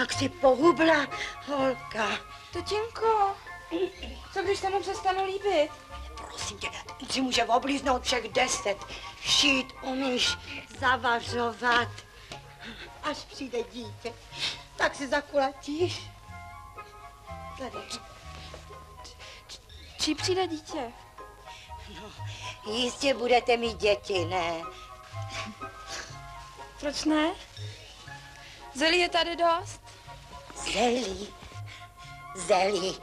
Jak si pohubla, holka. Tatínko, co když se mu přestanu líbit? Prosím tě, si může oblíznout všech 10. Šít umíš, zavařovat. Až přijde dítě, tak si zakulatíš. Tady. Čí přijde dítě? No, jistě budete mít děti, ne? Proč ne? Zelí je tady dost. Zelí.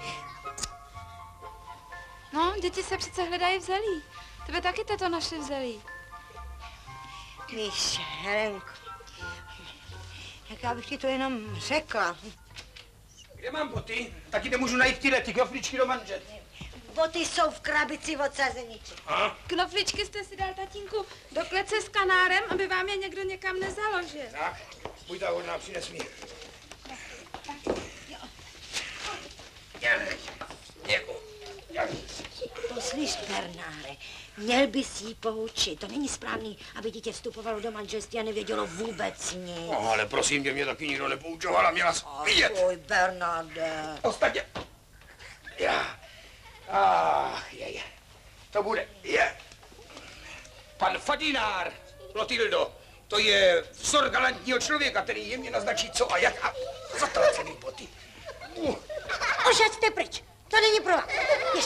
No, děti se přece hledají v zelí. Tebe taky teto našli v zelí. Víš, Helenko, jak já bych ti to jenom řekla. Kde mám boty? Taky nemůžu najít ty knoflíčky do manžet. Boty jsou v krabici od sazeniče. Knoflíčky jste si dal, tatínku, do klece s kanárem, aby vám je někdo někam nezaložil. Tak, buď ta hodná, přines mi. Poslyš, Bernáre, měl bys jí poučit. To není správný, aby dítě vstupovalo do manželství a nevědělo vůbec nic. No, ale prosím tě, mě taky nikdo nepoučoval a měla vidět. Oj, Bernarde. Ostatně. Je. To bude, Pan Fadinár, Klotildo, to je vzor galantního člověka, který jemně naznačí co a jak a zatracený boty. Ošaťte pryč, to není pro vás.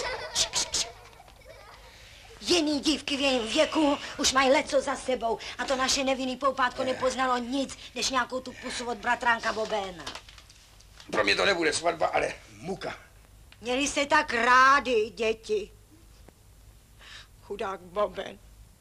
Jiný dívky v jejím věku už mají leco za sebou a to naše nevinný poupátko nepoznalo nic, než nějakou tu pusu od bratránka Bobéna. Pro mě to nebude svatba, ale muka. Měli se tak rádi, děti. Chudák Boben.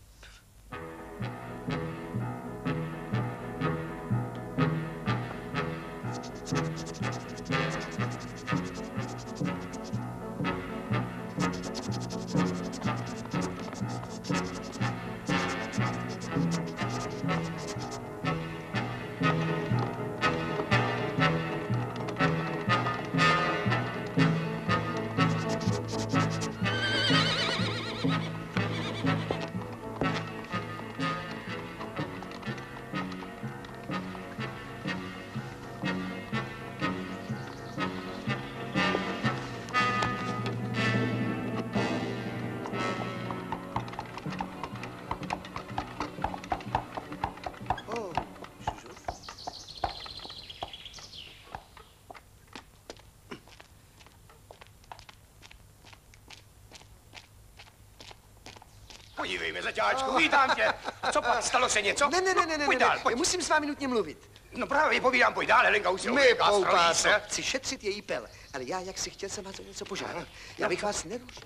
Podívejme, zaťáčku, vítám tě. Co pak, stalo se něco? Ne, Pojď dál, pojď. musím s vámi nutně mluvit. No právě povídám, pojď dál, Helenka už se My, oběká, poupátko, strojí se. chci šetřit její pel, ale já, jak si chtěl, jsem vás o něco požádat. Já bych vás nerušil.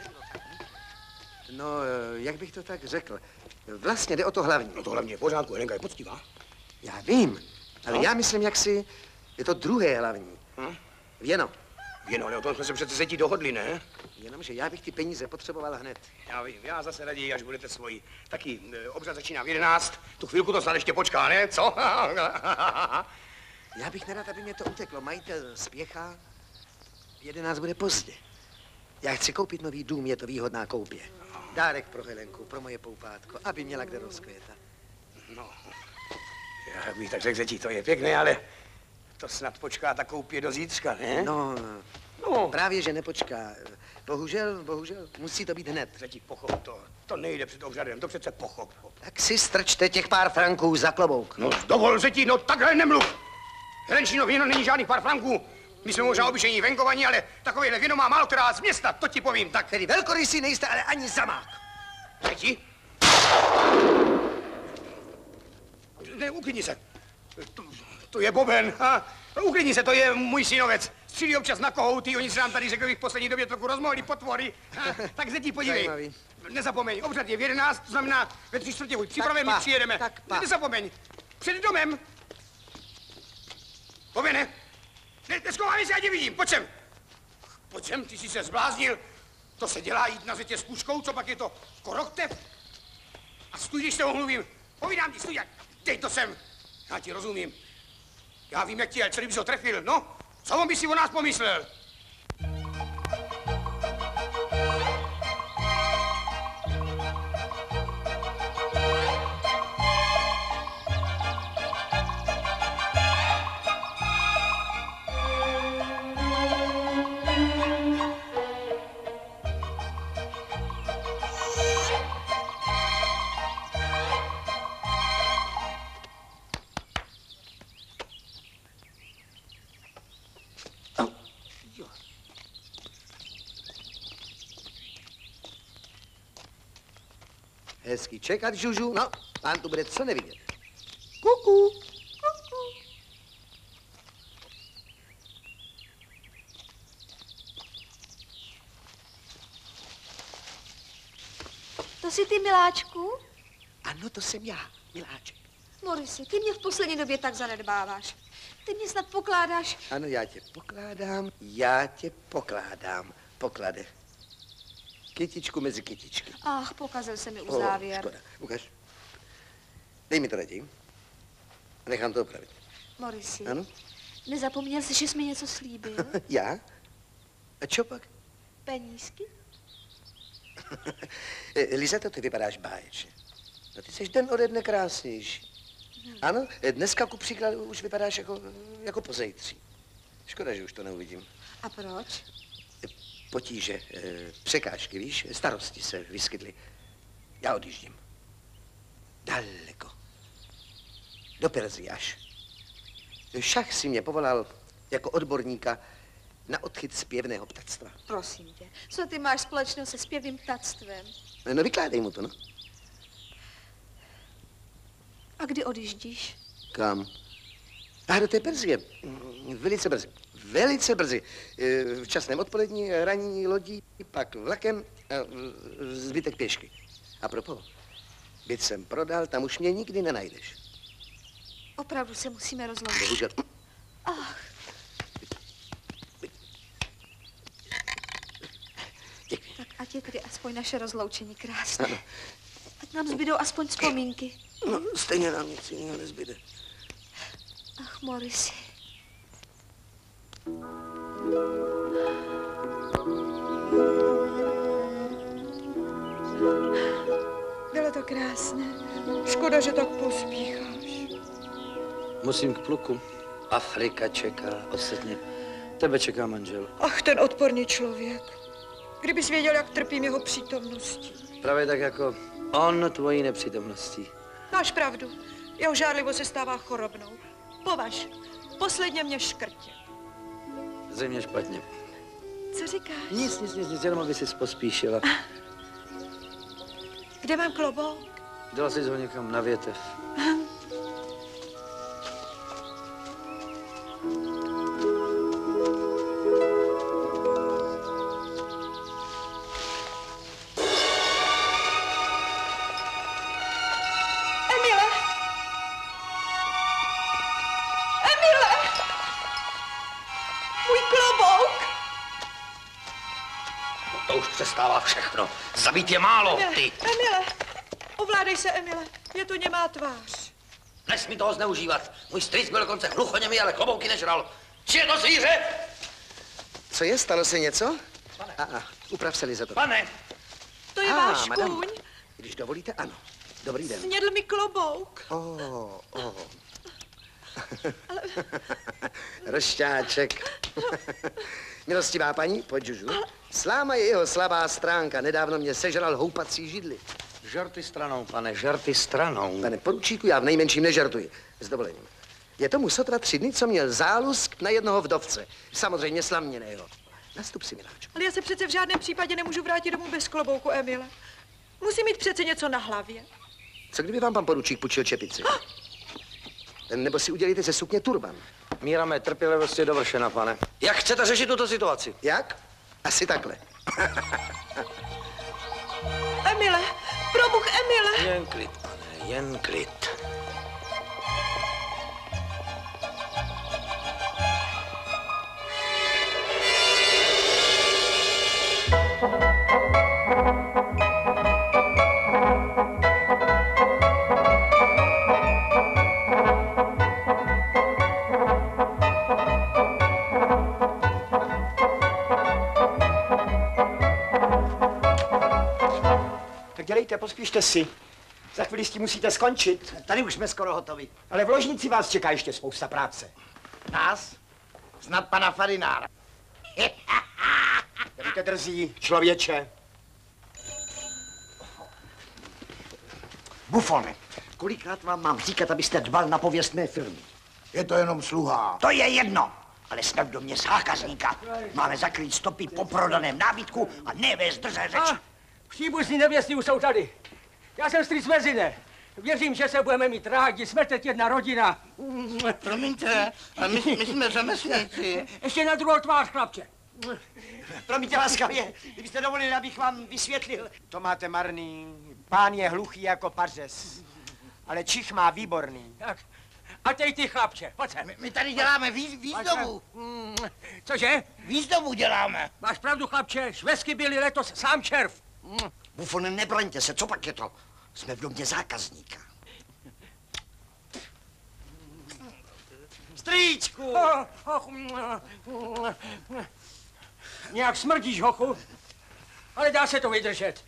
No, jak bych to tak řekl? Vlastně jde o to hlavní. No to hlavně je v pořádku, Helenka je poctivá. Já vím, ale já myslím, jak si je to druhé hlavní. Věno. Věno, ale o tom jsme se přece setí dohodli, ne? Jenomže já bych ty peníze potřeboval hned. Já vím, já zase raději, až budete svoji. Taky obřad začíná v 11, tu chvilku to snad ještě počká, ne? Co? Já bych nerad, aby mě to uteklo. Majitel spěchá, v 11 bude pozdě. Já chci koupit nový dům, je to výhodná koupě. Dárek pro Helenku, pro moje poupátko, aby měla kde rozkvětat. No, já bych tak řekl, že to je pěkné, ale to snad počká ta koupě do zítřka, ne? No, právě, že nepočká. Bohužel, musí to být hned. Řeti, pochop to. To nejde před obřadem, to přece pochop. Tak si strčte těch pár franků za klobouk. No, dovol, Řeti, no takhle nemluv. Helenčino víno není žádných pár franků. My jsme možná obyčejní venkovaní, ale takovýhle víno má málo která z města, to ti povím, tak. Tedy velkorysý nejste, ale ani zamák. Řeti? Ne, uklidni se. To je Boben, uklidni se, to je můj synovec. Střílí občas na kohouty, oni se nám tady, řekl bych, v poslední době trochu rozmohli potvory. Tak Zeti, podívej. Zajímavý. Nezapomeň, obřad je v 11, to znamená ve 3/4. Připraveme, my přijedeme. Nezapomeň. Před domem. Bobene, neskováme se, já tě vidím, pojď sem. Pojď sem, ty jsi se zbláznil. To se dělá jít na Zetě s puškou, co pak je to koroktev? A stůj, když se omluvím. Povídám ti, stůj, dej to sem. Já ti rozumím. Já vím, jak ti je, celý bys ho trefil, no. Co on by si o nás pomyslel? Hezky čekat, Žužu. No, pán tu bude co nevidět. Kuku. To jsi ty, miláčku? Ano, to jsem já, miláček. Morisi, ty mě v poslední době tak zanedbáváš. Ty mě snad pokládáš. Ano, já tě pokládám. Poklade. Kytičku mezi kytičky. Ach, pokazil se mi u závěr. Škoda, ukaž. Dej mi to raději. A nechám to opravit. Morisi, Ano? nezapomněl jsi, že jsi mi něco slíbil? Já? A čo pak? Penízky? Lizato, ty vypadáš báječně. No ty jsi den ode dne krásnější. Ano, dneska ku příkladu už vypadáš jako pozejtří. Škoda, že už to neuvidím. A proč? Potíže, překážky, víš, starosti se vyskytly. Já odjíždím. Daleko. Do Persy až. Šach si mě povolal jako odborníka na odchyt zpěvného ptactva. Prosím tě, co ty máš společného se zpěvným ptactvem? No vykládej mu to, no. A kdy odjíždíš? Kam? A do té Persie. Velice brzy. Velice brzy. V časném odpolední, ranní lodí, pak vlakem, zbytek pěšky. A propos, byt jsem prodal, tam už mě nikdy nenajdeš. Opravdu se musíme rozloučit. Bohužel. Ach. Děkuji. Tak ať je tedy aspoň naše rozloučení krásné. Ano. Ať nám zbydou aspoň vzpomínky. No, stejně nám nic jiného nezbyde. Ach, Morisi. Bylo to krásné. Škoda, že tak pospícháš. Musím k pluku. Afrika čeká, ostatně. Tebe čeká manžel. Ach, ten odporný člověk. Kdybys věděl, jak trpím jeho přítomností. Právě tak jako on tvojí nepřítomností. Máš pravdu. Jeho žárlivost se stává chorobnou. Považ, posledně mě škrtě. Zřejmě špatně. Co říkáš? Nic, jenom aby jsi pospíšila. Kde mám klobouk? Dala jsi ho někam na větev. Přestává všechno. Zabít je málo, ty. Emile, ovládej se, Emile. Je to němá tvář. Nesmí toho zneužívat. Můj strýc byl dokonce hluchoněmý, ale klobouky nežral. Či je to zvíře? Co je? Stalo se něco? Uprav se, Lizato. Pane. To je váš madam. kůň. Když dovolíte, ano. Dobrý den. Snědl mi klobouk. Rošťáček. Milostivá paní, pojď, Žužu. Sláma je jeho slabá stránka. Nedávno mě sežral houpací židli. Žarty stranou, pane, žarty stranou. Pane poručíku, já v nejmenším nežartuji. S dovolením. Je tomu sotva 3 dny, co měl zálusk na jednoho vdovce. Samozřejmě slamněného. Nastup si, miláčku. Ale já se přece v žádném případě nemůžu vrátit domů bez klobouku, Emile. Musí mít přece něco na hlavě. Co kdyby vám pan poručík půjčil čepici? Nebo si udělíte ze sukně turban. Míra mé trpělivosti je dovršena, pane. Jak chcete řešit tuto situaci? Jak? Asi takhle. Emile, probůh, Emile. Jen klid, pane, jen klid. Dělejte, pospíšte si. Za chvíli s tím musíte skončit. Tady už jsme skoro hotovi. Ale v ložnici vás čeká ještě spousta práce. Nás? Snad pana Farinára. Buďte drzí, člověče. Bufone, kolikrát vám mám říkat, abyste dbal na pověst mé firmy? Je to jenom sluha. To je jedno, ale snad do mě zákazníka. Máme zakrýt stopy po prodaném nábytku a nevést drzé řeči. Příbuzní nevěstí už jsou tady. Já jsem strýc Mezine. Věřím, že se budeme mít rádi, jsme teď jedna rodina. Promiňte, ale my jsme řemeslníci. Ještě na druhou tvář, chlapče. Promiňte laskavě, kdybyste dovolili, abych vám vysvětlil. To máte marný, pán je hluchý jako pařez, ale čich má výborný. Tak. A teď ty, chlapče, pojď sem. My tady děláme výzdobu. Cože? Výzdobu děláme. Máš pravdu, chlapče, švestky byly letos sám červ. Bufone, nebraňte se, co pak je to? Jsme v domě zákazníka. Strýčku! Nějak smrdíš, hochu, ale dá se to vydržet.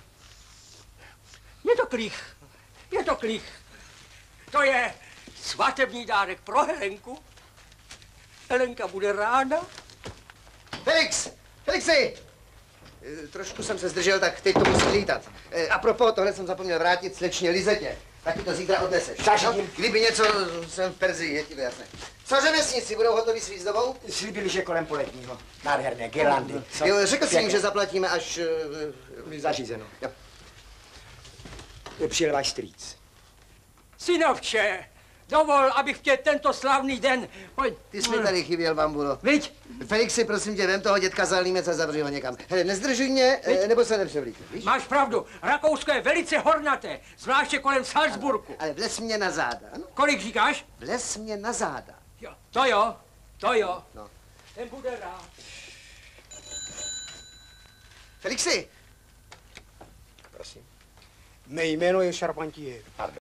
Je to klích, je to klích. To je svatební dárek pro Helenku. Helenka bude ráda. Felix! Felixi! Trošku jsem se zdržel, tak teď to musí lítat. A propos, tohle jsem zapomněl vrátit slečně Lizetě. Taky to zítra odneseš. No, kdyby něco, jsem v Perzii, je ti to jasné. Co řemeslníci, budou hotoví s výzdobou? Slíbili, že kolem poletního. Nádherné girlandy. Jo, řekl jsem jim, že zaplatíme až... Zařízeno. Jo. Přijel váš strýc. Synovče, dovol, abych tě tento slavný den... Pojď. Ty jsi mi tady chyběl, bambulo. Viď? Felixi, prosím tě, vem toho dětka za límec a zavři ho někam. Hele, nezdržuj mě, nebo se nepřevlíkne, víš? Máš pravdu, Rakousko je velice hornaté, zvláště kolem Salzburgu. Ale vlez mě na záda, ano? Kolik říkáš? Vlez mě na záda. Jo, to jo, to jo. No. Ten bude rád. Felixi! Prosím. Mé jméno je Charpentier. Pardon.